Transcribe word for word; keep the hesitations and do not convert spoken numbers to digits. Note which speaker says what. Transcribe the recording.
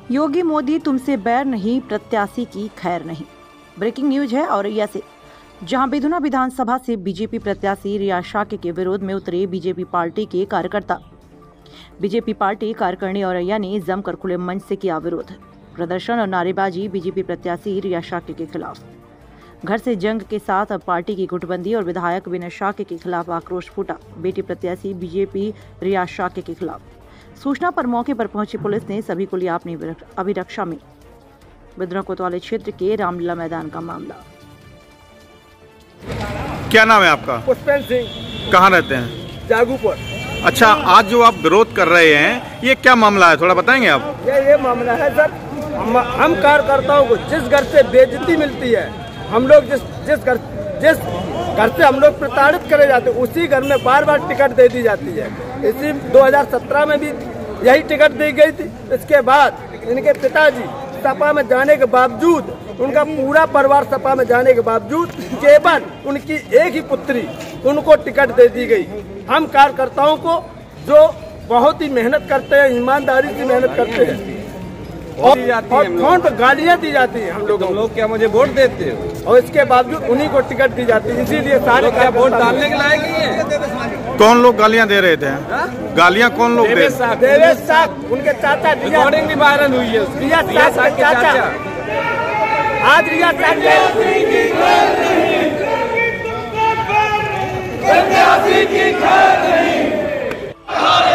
Speaker 1: योगी मोदी तुमसे बैर नहीं, प्रत्याशी की खैर नहीं। ब्रेकिंग न्यूज है औरैया से, जहां बेधुना विधानसभा से बीजेपी प्रत्याशी रियाज शाक्य के विरोध में उतरे बीजेपी पार्टी के कार्यकर्ता। बीजेपी पार्टी कार्यकारिणी औरैया ने जमकर खुले मंच से किया विरोध प्रदर्शन और नारेबाजी बीजेपी प्रत्याशी रियाज शाक्य के खिलाफ। घर से जंग के साथ अब पार्टी की गुटबंदी और विधायक विनय शाक्य के खिलाफ आक्रोश फूटा। बेटी प्रत्याशी बीजेपी रियाज शाक्य के खिलाफ सूचना पर मौके पर पहुंची पुलिस ने सभी को लिया अपनी अभिरक्षा में। बिद्रा कोतवाली क्षेत्र के रामलीला मैदान का मामला।
Speaker 2: क्या नाम है आपका?
Speaker 3: पुष्पेंद्र सिंह।
Speaker 2: कहाँ रहते हैं?
Speaker 3: जागूपुर।
Speaker 2: अच्छा, आज जो आप विरोध कर रहे हैं ये क्या मामला है, थोड़ा बताएंगे आप?
Speaker 3: ये ये मामला है सर, हम, हम कार्यकर्ताओं को जिस घर से बेइज्जती मिलती है, हम लोग जिस जिस घर जिस घर से हम लोग प्रताड़ित करे जाते हैं, उसी घर में बार बार टिकट दे दी जाती है। इसी दो हज़ार सत्रह में भी यही टिकट दी गई थी। इसके बाद इनके पिताजी सपा में जाने के बावजूद, उनका पूरा परिवार सपा में जाने के बावजूद केवल उनकी एक ही पुत्री उनको टिकट दे दी गई। हम कार्यकर्ताओं को जो बहुत ही मेहनत करते हैं, ईमानदारी से मेहनत करते हैं, और, और फोन पर गालियां दी जाती हैं हम लोगों को।
Speaker 4: लोग क्या मुझे वोट देते हो?
Speaker 3: और इसके बावजूद उन्हीं को टिकट दी जाती है। इसीलिए सारे
Speaker 4: क्या वोट डालने के लायक नहीं है?
Speaker 2: कौन लोग गालियां दे रहे थे? हा? गालियां कौन लोग दे?
Speaker 3: देवेश साहब, उनके चाचा।
Speaker 4: रिकॉर्डिंग भी वायरल हुई है।
Speaker 3: रियाज साहब के चाचा। आज रियाज साहब